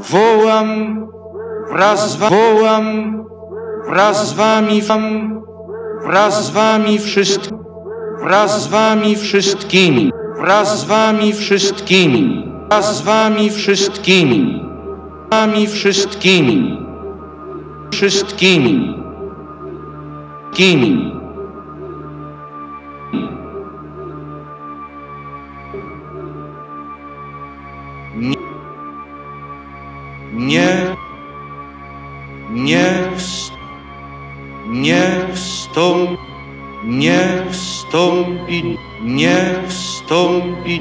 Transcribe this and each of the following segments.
Wołam wraz z wami wszystkimi, wraz z wami wszystkimi, wraz z wami wszystkimi, wraz z wami wszystkimi, wami wszystkimi, wszystkimi, kimi. Nie wstąpi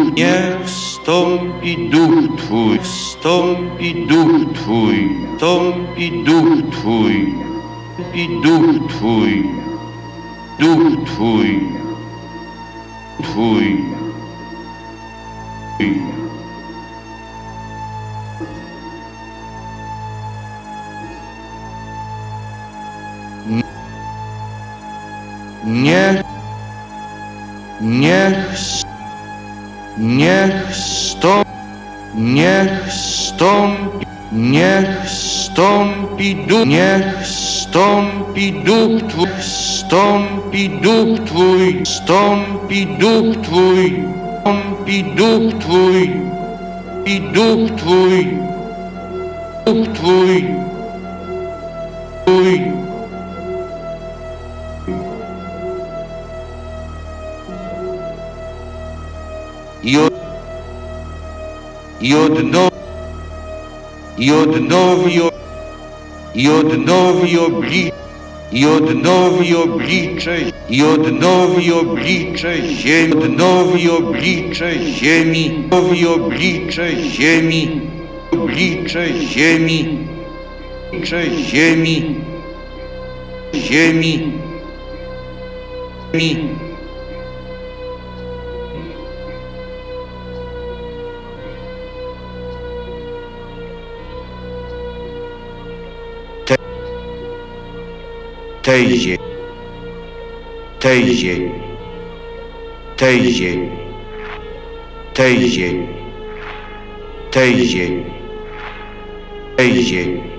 duch Twój, wstąpi duch Twój, wstąpi duch Twój, wstąpi duch Twój, duch Twój, Twój. Niech wstąpi duch Twój, wstąpi duch Twój, wstąpi duch Twój, wstąpi duch Twój, i duch Twój, duch Twój, Twój. I odnowi oblicze ziemi, odnowi oblicze ziemi, odnowi oblicze ziemi, oblicze ziemi, oblicze ziemi, ziemi, ziemi. Tej ziemi.